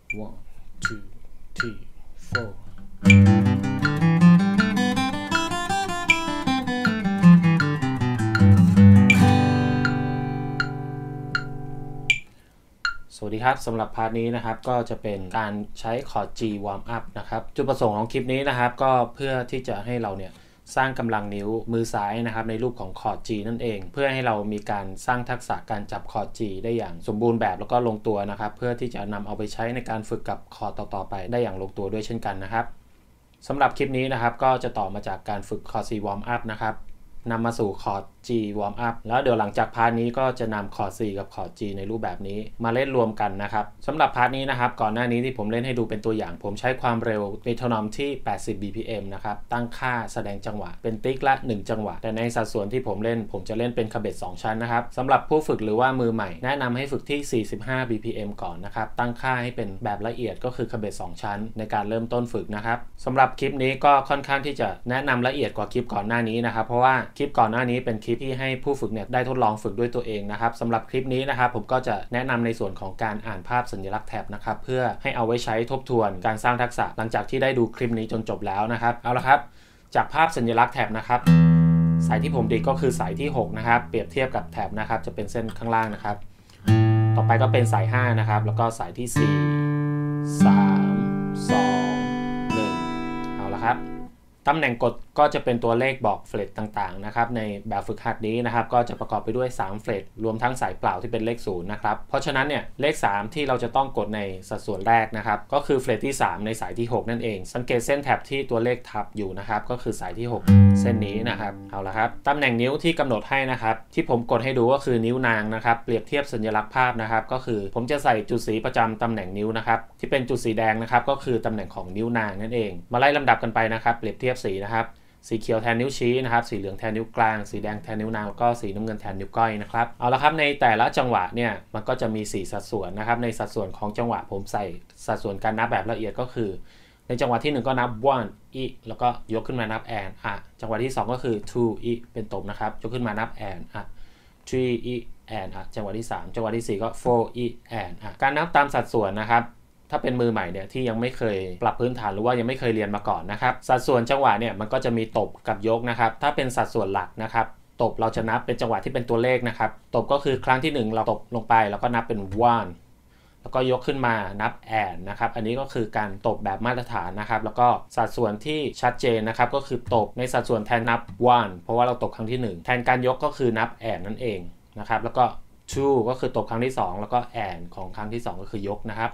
1 2 3 4สวัสดีครับสำหรับพาร์ทนี้นะครับก็จะเป็นการใช้คอร์ด G warm up นะครับจุดประสงค์ของคลิปนี้นะครับก็เพื่อที่จะให้เราเนี่ยสร้างกำลังนิ้วมือซ้ายนะครับในรูปของคอร์ด G นั่นเองเพื่อให้เรามีการสร้างทักษะการจับคอร์ด G ได้อย่างสมบูรณ์แบบแล้วก็ลงตัวนะครับเพื่อที่จะนำเอาไปใช้ในการฝึกกับคอร์ดต่อๆไปได้อย่างลงตัวด้วยเช่นกันนะครับสำหรับคลิปนี้นะครับก็จะต่อมาจากการฝึกคอร์ด C warm up นะครับนำมาสู่คอร์ด G warm up แล้วเดี๋ยวหลังจากพาร์ทนี้ก็จะนำคอร์ด C กับคอร์ด G ในรูปแบบนี้มาเล่นรวมกันนะครับสำหรับพาร์ทนี้นะครับก่อนหน้านี้ที่ผมเล่นให้ดูเป็นตัวอย่างผมใช้ความเร็วเมโทรนอมที่80 BPM นะครับตั้งค่าแสดงจังหวะเป็นติ๊กละ1จังหวะแต่ในสัดส่วนที่ผมเล่นผมจะเล่นเป็นคาเบต2ชั้นนะครับสำหรับผู้ฝึกหรือว่ามือใหม่แนะนำให้ฝึกที่45 BPM ก่อนนะครับตั้งค่าให้เป็นแบบละเอียดก็คือคาเบต2ชั้นในการเริ่มต้นฝึกนะครับสำหรับคลิปนี้ก็ค่อนข้างที่จะแนะนำละเอียดกว่าคลิปก่อนหน้านี้นะครับเพราะว่าคลิปก่อนหน้านี้เป็นคลิปที่ให้ผู้ฝึกเนี่ยได้ทดลองฝึกด้วยตัวเองนะครับสำหรับคลิปนี้นะครับผมก็จะแนะนำในส่วนของการอ่านภาพสัญลักษณ์แท็บนะครับเพื่อให้เอาไว้ใช้ทบทวนการสร้างทักษะหลังจากที่ได้ดูคลิปนี้จนจบแล้วนะครับเอาละครับจากภาพสัญลักษณ์แท็บนะครับสายที่ผมดีดก็คือสายที่6นะครับเปรียบเทียบกับแท็บนะครับจะเป็นเส้นข้างล่างนะครับต่อไปก็เป็นสาย5นะครับแล้วก็สายที่4 3 2 1เอาละครับตำแหน่งกดก็จะเป็นตัวเลขบอกเฟลตต่างๆนะครับในแบบฝึกหัดนี้นะครับก็จะประกอบไปด้วย3เฟลตรวมทั้งสายเปล่าที่เป็นเลข0นะครับเพราะฉะนั้นเนี่ยเลข3ที่เราจะต้องกดในสัดส่วนแรกนะครับก็คือเฟลตที่3ในสายที่6นั่นเองสังเกตเส้นแถบที่ตัวเลขทับอยู่นะครับก็คือสายที่6เส้นนี้นะครับเอาละครับตำแหน่งนิ้วที่กำหนดให้นะครับที่ผมกดให้ดูก็คือนิ้วนางนะครับเปรียบเทียบสัญลักษณ์ภาพนะครับก็คือผมจะใส่จุดสีประจำตำแหน่งนิ้วนะครับที่เป็นจุดสีแดงนะครับก็คือตำแหน่งของนิ้วนางนั่นเองมาไล่ลำดับกันไปนะครับเปรียบเทียบสีนะครับสีเขียวแทนนิ้วชี้นะครับสีเหลืองแทนนิ้วกลางสีแดงแทนนิ้วนางแล้วก็สีน้ำเงินแทนนิ้วก้อยนะครับเอาละครับในแต่ละจังหวะเนี่ยมันก็จะมี4สัดส่วนนะครับในสัดส่วนของจังหวะผมใส่สัดส่วนการนับแบบละเอียดก็คือในจังหวะที่1ก็นับ1 อีแล้วก็ยกขึ้นมานับ and จังหวะที่2ก็คือ2 อีเป็นตบนะครับยกขึ้นมานับ and 3 อี and จังหวะที่3จังหวะที่4ก็4 อี and การนับตามสัดส่วนนะครับถ้าเป็นมือใหม่เนี่ยที่ยังไม่เคยปรับพื้นฐานหรือว่ายังไม่เคยเรียนมาก่อนนะครับสัดส่วนจังหวะเนี่ยมันก็จะมีตบกับยกนะครับถ้าเป็นสัดส่วนหลักนะครับตบเราจะนับเป็นจังหวะที่เป็นตัวเลขนะครับตบก็คือครั้งที่1เราตบลงไปแล้วก็นับเป็น1แล้วก็ยกขึ้นมานับ and นะครับอันนี้ก็คือการตบแบบมาตรฐานนะครับแล้วก็สัดส่วนที่ชัดเจนนะครับก็คือตบในสัดส่วนแทนนับ1เพราะว่าเราตบครั้งที่1แทนการยกก็คือนับ and นั่นเองนะครับแล้วก็2ก็คือตบครั้งที่2แล้วก็ and ของครั้งที่2ก็คือยกนะครับ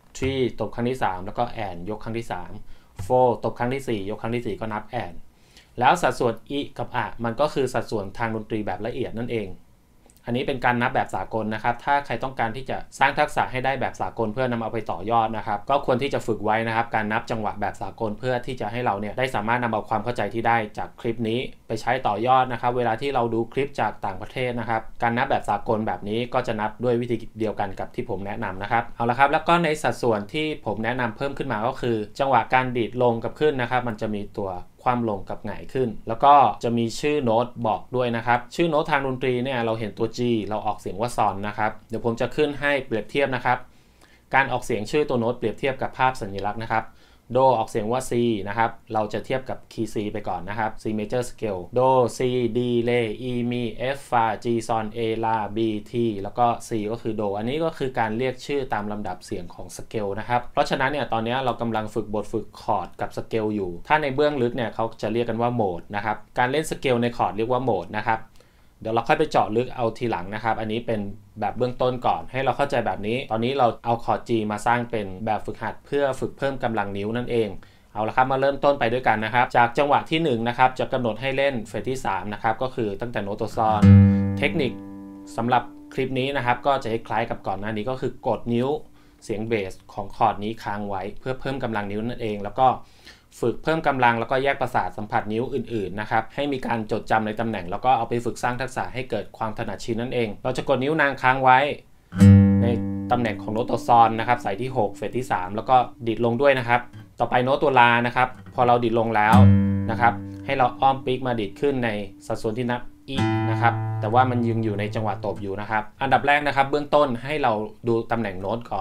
3ตบครั้งที่3แล้วก็ and ยกครั้งที่3 4ตบครั้งที่4ยกครั้งที่4ก็นับ and แล้วสัดส่วน e กับ มันก็คือสัดส่วนทางดนตรีแบบละเอียดนั่นเองอันนี้เป็นการนับแบบสากลนะครับถ้าใครต้องการที่จะสร้างทักษะให้ได้แบบสากลเพื่อนำเอาไปต่อยอดนะครับก็ควรที่จะฝึกไว้นะครับการนับจังหวะแบบสากลเพื่อที่จะให้เราเนี่ยได้สามารถนำเอาความเข้าใจที่ได้จากคลิปนี้ไปใช้ต่อยอดนะครับเวลาที่เราดูคลิปจากต่างประเทศนะครับการนับแบบสากลแบบนี้ก็จะนับด้วยวิธีเดียวกันกับที่ผมแนะนำนะครับเอาละครับแล้วก็ในสัดส่วนที่ผมแนะนำเพิ่มขึ้นมาก็คือจังหวะการดีดลงกับขึ้นนะครับมันจะมีตัวความลงกับหงายขึ้นแล้วก็จะมีชื่อโน้ตบอกด้วยนะครับชื่อโน้ตทางดนตรีเนี่ยเราเห็นตัว G เราออกเสียงว่าซอนนะครับเดี๋ยวผมจะขึ้นให้เปรียบเทียบนะครับการออกเสียงชื่อตัวโน้ตเปรียบเทียบกับภาพสัญลักษณ์นะครับโดออกเสียงว่า C นะครับเราจะเทียบกับคีย์ C ไปก่อนนะครับ C major scale โด C D Re E Mi F Fa G Son A La B T แล้วก็ C ก็คือโดอันนี้ก็คือการเรียกชื่อตามลำดับเสียงของสเกลนะครับเพราะฉะนั้นเนี่ยตอนนี้เรากำลังฝึกบทฝึกคอร์ดกับสเกลอยู่ถ้าในเบื้องลึกเนี่ยเขาจะเรียกกันว่าโหมดนะครับการเล่นสเกลในคอร์ดเรียกว่าโหมดนะครับเดี๋ยวเราค่อยไปเจาะลึกเอาทีหลังนะครับอันนี้เป็นแบบเบื้องต้นก่อนให้เราเข้าใจแบบนี้ตอนนี้เราเอาคอร์ด G มาสร้างเป็นแบบฝึกหัดเพื่อฝึกเพิ่มกำลังนิ้วนั่นเองเอาละครับมาเริ่มต้นไปด้วยกันนะครับจากจังหวะที่1นะครับจะกำหนดให้เล่นเฟสที่3นะครับก็คือตั้งแต่โน้ตตัวซอนเทคนิคสำหรับคลิปนี้นะครับก็จะคล้ายกับก่อนหน้านี้ก็คือกดนิ้วเสียงเบสของคอร์ดนี้ค้างไว้เพื่อเพิ่มกำลังนิ้วนั่นเองแล้วก็ฝึกเพิ่มกำลังแล้วก็แยกประสาทสัมผัสนิ้วอื่นๆนะครับให้มีการจดจำในตำแหน่งแล้วก็เอาไปฝึกสร้างทักษะให้เกิดความถนัดชินนั่นเองเราจะกดนิ้วนางค้างไว้ในตำแหน่งของโน้ตตัวซอนนะครับสายที่6เฟสที่3แล้วก็ดีดลงด้วยนะครับต่อไปโน้ตตัวลานะครับพอเราดีดลงแล้วนะครับให้เราอ้อมปีกมาดีดขึ้นในสัดส่วนที่นับ อีนะครับแต่ว่ามันยังอยู่ในจังหวะตบอยู่นะครับอันดับแรกนะครับเบื้องต้นให้เราดูตำแหน่งโน้ตก่อน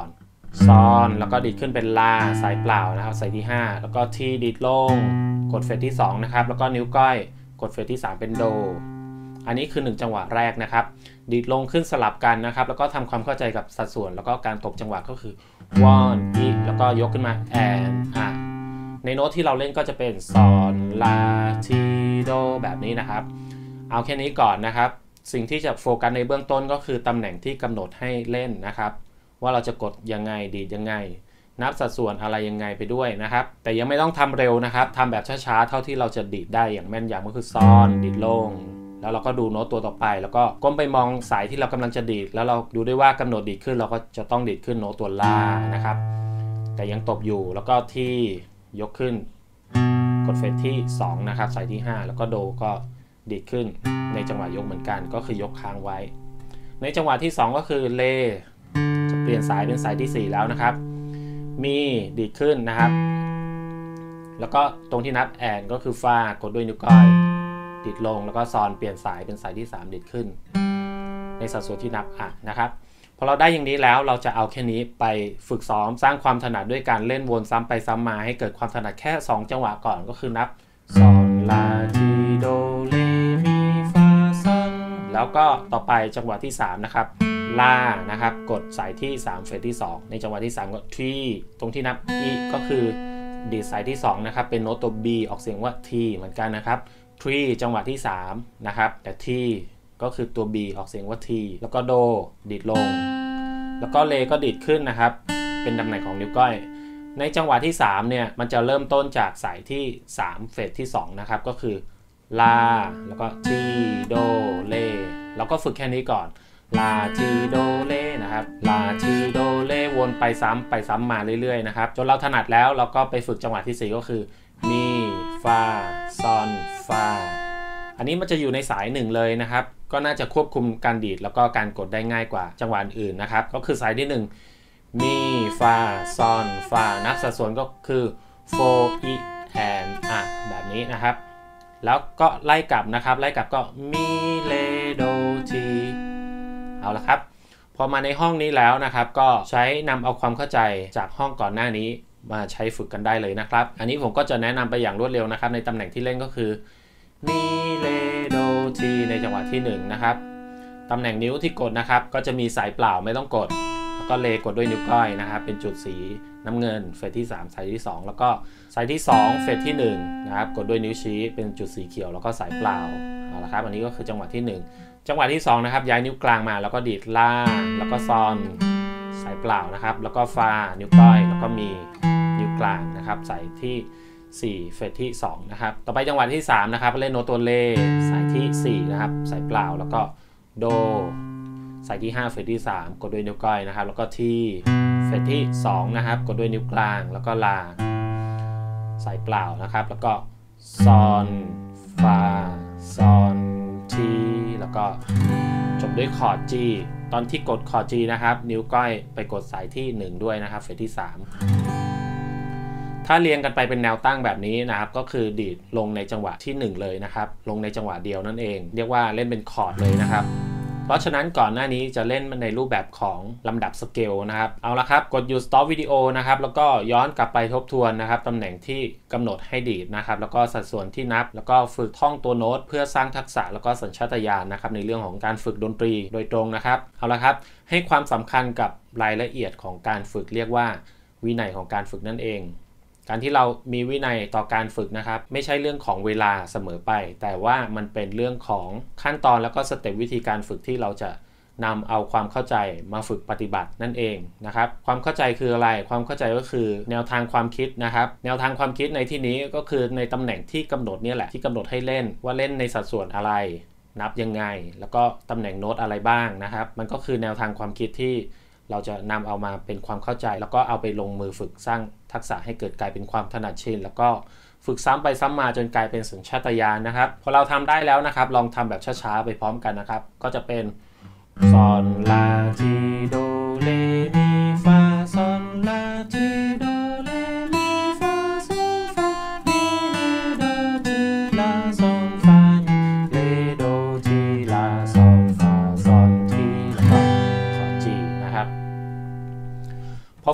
ซอนแล้วก็ดีดขึ้นเป็นลาสายเปล่านะครับสายที่5แล้วก็ทีดีดลงกดเฟรตที่2นะครับแล้วก็นิ้วก้อยกดเฟรตที่3เป็นโดอันนี้คือ1จังหวะแรกนะครับดีดลงขึ้นสลับกันนะครับแล้วก็ทำความเข้าใจกับสัดส่วนแล้วก็การตบจังหวะก็คือ one อีแล้วก็ยกขึ้นมา and ในโน้ตที่เราเล่นก็จะเป็นซอนลาทีโดแบบนี้นะครับเอาแค่นี้ก่อนนะครับสิ่งที่จะโฟกัสในเบื้องต้นก็คือตำแหน่งที่กำหนดให้เล่นนะครับว่าเราจะกดยังไงดีดยังไงนับสัดส่วนอะไรยังไงไปด้วยนะครับแต่ยังไม่ต้องทำเร็วนะครับทำแบบช้าๆเท่าที่เราจะดีดได้อย่างแม่นยำก็คือซ่อนดีดลงแล้วเราก็ดูโน้ตตัวต่อไปแล้วก็ก้มไปมองสายที่เรากำลังจะดีดแล้วเราดูได้ว่ากำหนดดีดขึ้นเราก็จะต้องดีดขึ้นโน้ตตัวลานะครับแต่ยังตบอยู่แล้วก็ที่ยกขึ้นกดเฟรตที่2นะครับสายที่5แล้วก็โดก็ดีดขึ้นในจังหวะยกเหมือนกันก็คือยกค้างไว้ในจังหวะที่2ก็คือเลจะเปลี่ยนสายเป็นสายที่4แล้วนะครับมีดีดขึ้นนะครับแล้วก็ตรงที่นับแอนก็คือฟากดด้วยนิ้วก้อยดีดลงแล้วก็ซอนเปลี่ยนสายเป็นสายที่3ดีดขึ้นในสัดส่วนที่นับนะครับพอเราได้อย่างนี้แล้วเราจะเอาแค่นี้ไปฝึกซ้อมสร้างความถนัดด้วยการเล่นวนซ้ำไปซ้ำมาให้เกิดความถนัดแค่2จังหวะก่อนก็คือนับซอนลาทีโดเลมีฟาซอนแล้วก็ต่อไปจังหวะที่3นะครับลานะครับกดสายที่3เฟรตที่2ในจังหวะที่3ก็ทีตรงที่นับอีก็คือดีดสายที่2นะครับเป็นโน้ตตัว B ออกเสียงว่า T เหมือนกันนะครับทีจังหวะที่3นะครับแต่ T ก็คือตัว B ออกเสียงว่า T แล้วก็โดดีดลงแล้วก็เลก็ดีดขึ้นนะครับเป็นตำแหน่งของนิ้วก้อยในจังหวะที่3เนี่ยมันจะเริ่มต้นจากสายที่3เฟรตที่2นะครับก็คือลาแล้วก็ทีโดเลเราก็ฝึกแค่นี้ก่อนลาทีโดเลนะครับลาทีโดเลวนไปซ้ำมาเรื่อยๆนะครับจนเราถนัดแล้วเราก็ไปฝึกจังหวะที่4ก็คือมีฟาซอนฟาอันนี้มันจะอยู่ในสาย1เลยนะครับก็น่าจะควบคุมการดีดแล้วก็การกดได้ง่ายกว่าจังหวะอื่นนะครับก็คือสายที่1มีฟาซอนฟานับสัดส่วนก็คือโฟอีแอนแบบนี้นะครับแล้วก็ไล่กลับนะครับไล่กลับก็มีเลโดทีเอาละครับพอมาในห้องนี้แล้วนะครับก็ใช้นำเอาความเข้าใจจากห้องก่อนหน้านี้มาใช้ฝึกกันได้เลยนะครับอันนี้ผมก็จะแนะนำไปอย่างรวดเร็วนะครับในตำแหน่งที่เล่นก็คือมีเลโดทีในจังหวะที่1นะครับตำแหน่งนิ้วที่กดนะครับก็จะมีสายเปล่าไม่ต้องกดแล้วก็เลกดด้วยนิ้วก้อยนะครับเป็นจุดสีน้ำเงินเฟรตที่3สายที่2แล้วก็สายที่2เฟรตที่1นะครับกดด้วยนิ้วชี้เป็นจุดสีเขียวแล้วก็สายเปล่าเอาละครับอันนี้ก็คือจังหวะที่1จังหวะที่2นะครับย้ายนิ้วกลางมาแล้วก็ดีดลาแล้วก็ซอนสายเปล่านะครับแล้วก็ฟานิ้วก้อยแล้วก็มีนิ้วกลางนะครับสายที่4เฟรตที่2นะครับต่อไปจังหวะที่3นะครับเล่นโน้ตตัวเลสายที่4นะครับสายเปล่าแล้วก็โดสายที่5เฟรตที่3กดด้วยนิ้วก้อยนะครับแล้วก็ทีเฟรตที่2นะครับกดด้วยนิ้วกลางแล้วก็ลาสายเปล่านะครับแล้วก็ซอนฟาซอนทีแล้วก็จบด้วยคอร์ด G ตอนที่กดคอร์ด G นะครับนิ้วก้อยไปกดสายที่1ด้วยนะครับเฟรตที่3ถ้าเรียงกันไปเป็นแนวตั้งแบบนี้นะครับก็คือดีดลงในจังหวะที่1เลยนะครับลงในจังหวะเดียวนั่นเองเรียกว่าเล่นเป็นคอร์ดเลยนะครับเพราะฉะนั้นก่อนหน้านี้จะเล่นในรูปแบบของลำดับสเกลนะครับเอาละครับกดหยุด stop วิดีโอนะครับแล้วก็ย้อนกลับไปทบทวนนะครับตำแหน่งที่กำหนดให้ดีดนะครับแล้วก็สัดส่วนที่นับแล้วก็ฝึกท่องตัวโน้ตเพื่อสร้างทักษะแล้วก็สัญชาตญาณนะครับในเรื่องของการฝึกดนตรีโดยตรงนะครับเอาละครับให้ความสำคัญกับรายละเอียดของการฝึกเรียกว่าวินัยของการฝึกนั่นเองการที่เรามีวินัยต่อการฝึกนะครับไม่ใช่เรื่องของเวลาเสมอไปแต่ว่ามันเป็นเรื่องของขั้นตอนแล้วก็สเต็ปวิธีการฝึกที่เราจะนำเอาความเข้าใจมาฝึกปฏิบัตินั่นเองนะครับความเข้าใจคืออะไรความเข้าใจก็คือแนวทางความคิดนะครับแนวทางความคิดในที่นี้ก็คือในตำแหน่งที่กำหนดนี่แหละที่กำหนดให้เล่นว่าเล่นในสัดส่วนอะไรนับยังไงแล้วก็ตำแหน่งโน้ตอะไรบ้างนะครับมันก็คือแนวทางความคิดที่เราจะนำเอามาเป็นความเข้าใจแล้วก็เอาไปลงมือฝึกสร้างทักษะให้เกิดกลายเป็นความถนัดชินแล้วก็ฝึกซ้ำไปซ้ำมาจนกลายเป็นสัญชาตญาณนะครับพอเราทำได้แล้วนะครับลองทำแบบช้าๆไปพร้อมกันนะครับก็จะเป็นซอนลาทีโดเลมีฟาซอนลาทีโดเลมีฟาซอนฟามีเลโดทีลาซอนฟาเลโดทีลาซอนฟาซอนทีแล้วก็คอร์ด G นะครับพอ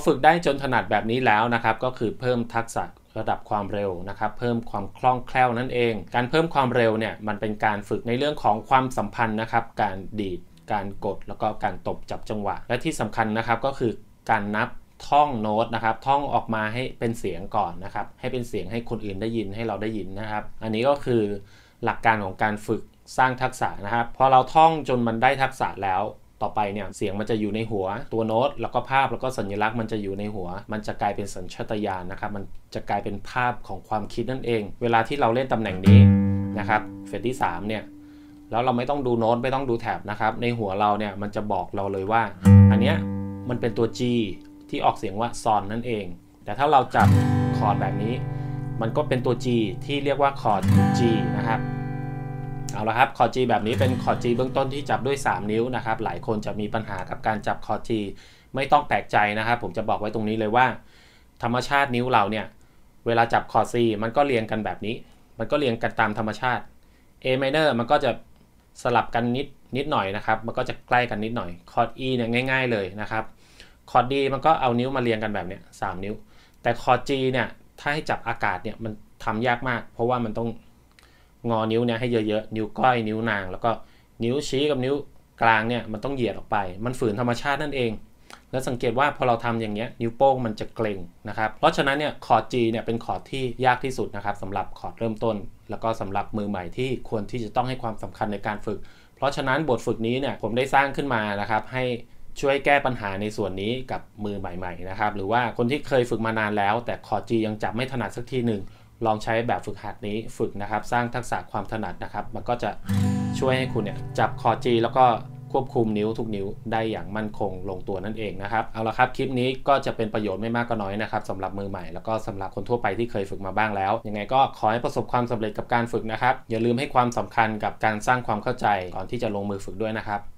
ฝึกได้จนถนัดแบบนี้แล้วนะครับก็คือเพิ่มทักษะระดับความเร็วนะครับเพิ่มความคล่องแคล่วนั่นเองการเพิ่มความเร็วเนี่ยมันเป็นการฝึกในเรื่องของความสัมพันธ์นะครับการดีดการกดแล้วก็การตบจับจังหวะและที่สำคัญนะครับก็คือการนับท่องโน้ตนะครับท่องออกมาให้เป็นเสียงก่อนนะครับให้เป็นเสียงให้คนอื่นได้ยินให้เราได้ยินนะครับอันนี้ก็คือหลักการของการฝึกสร้างทักษะนะครับพอเราท่องจนมันได้ทักษะแล้วต่อไปเนี่ยเสียงมันจะอยู่ในหัวตัวโน้ตแล้วก็ภาพแล้วก็สัญลักษณ์มันจะอยู่ในหัวมันจะกลายเป็นสัญชาตญาณนะครับมันจะกลายเป็นภาพของความคิดนั่นเองเวลาที่เราเล่นตำแหน่งนี้นะครับเฟรตที่3เนี่ยแล้วเราไม่ต้องดูโน้ตไม่ต้องดูแท็บนะครับในหัวเราเนี่ยมันจะบอกเราเลยว่าอันเนี้ยมันเป็นตัว G ที่ออกเสียงว่าซอนนั่นเองแต่ถ้าเราจับคอร์ดแบบนี้มันก็เป็นตัว G ที่เรียกว่าคอร์ด G นะครับเอาละครับคอร์ด G แบบนี้เป็นคอร์ด G เบื้องต้นที่จับด้วย3นิ้วนะครับหลายคนจะมีปัญหากับการจับคอร์ด G ไม่ต้องแปลกใจนะครับผมจะบอกไว้ตรงนี้เลยว่าธรรมชาตินิ้วเราเนี่ยเวลาจับคอร์ด C มันก็เรียงกันแบบนี้มันก็เรียงกันตามธรรมชาติ A minor มันก็จะสลับกันนิดหน่อยนะครับมันก็จะใกล้กันนิดหน่อยคอร์ด E เนี่ยง่ายๆเลยนะครับคอร์ด D มันก็เอานิ้วมาเรียงกันแบบเนี้ย3นิ้วแต่คอร์ด G เนี่ยถ้าให้จับอากาศเนี่ยมันทำยากมากเพราะว่ามันต้องงอนิ้วเนี่ยให้เยอะๆนิ้วก้อยนิ้วนางแล้วก็นิ้วชี้กับนิ้วกลางเนี่ยมันต้องเหยียดออกไปมันฝืนธรรมชาตินั่นเองแล้วสังเกตว่าพอเราทำอย่างเงี้ยนิ้วโป้งมันจะเกร็งนะครับเพราะฉะนั้นเนี่ยคอร์ด G เนี่ยเป็นคอร์ดที่ยากที่สุดนะครับสำหรับคอร์ดเริ่มต้นแล้วก็สำหรับมือใหม่ที่ควรที่จะต้องให้ความสำคัญในการฝึกเพราะฉะนั้นบทฝึกนี้เนี่ยผมได้สร้างขึ้นมานะครับให้ช่วยแก้ปัญหาในส่วนนี้กับมือใหม่ๆนะครับหรือว่าคนที่เคยฝึกมานานแล้วแต่คอร์ด G ยังจับไม่ถนัดสักทีหนึ่งลองใช้แบบฝึกหัดนี้ฝึกนะครับสร้างทักษะความถนัดนะครับมันก็จะช่วยให้คุณเนี่ยจับคอร์ด G แล้วก็ควบคุมนิ้วทุกนิ้วได้อย่างมั่นคงลงตัวนั่นเองนะครับเอาละครับคลิปนี้ก็จะเป็นประโยชน์ไม่มากก็น้อยนะครับสำหรับมือใหม่แล้วก็สำหรับคนทั่วไปที่เคยฝึกมาบ้างแล้วยังไงก็ขอให้ประสบความสำเร็จกับการฝึกนะครับอย่าลืมให้ความสำคัญกับการสร้างความเข้าใจก่อนที่จะลงมือฝึกด้วยนะครับ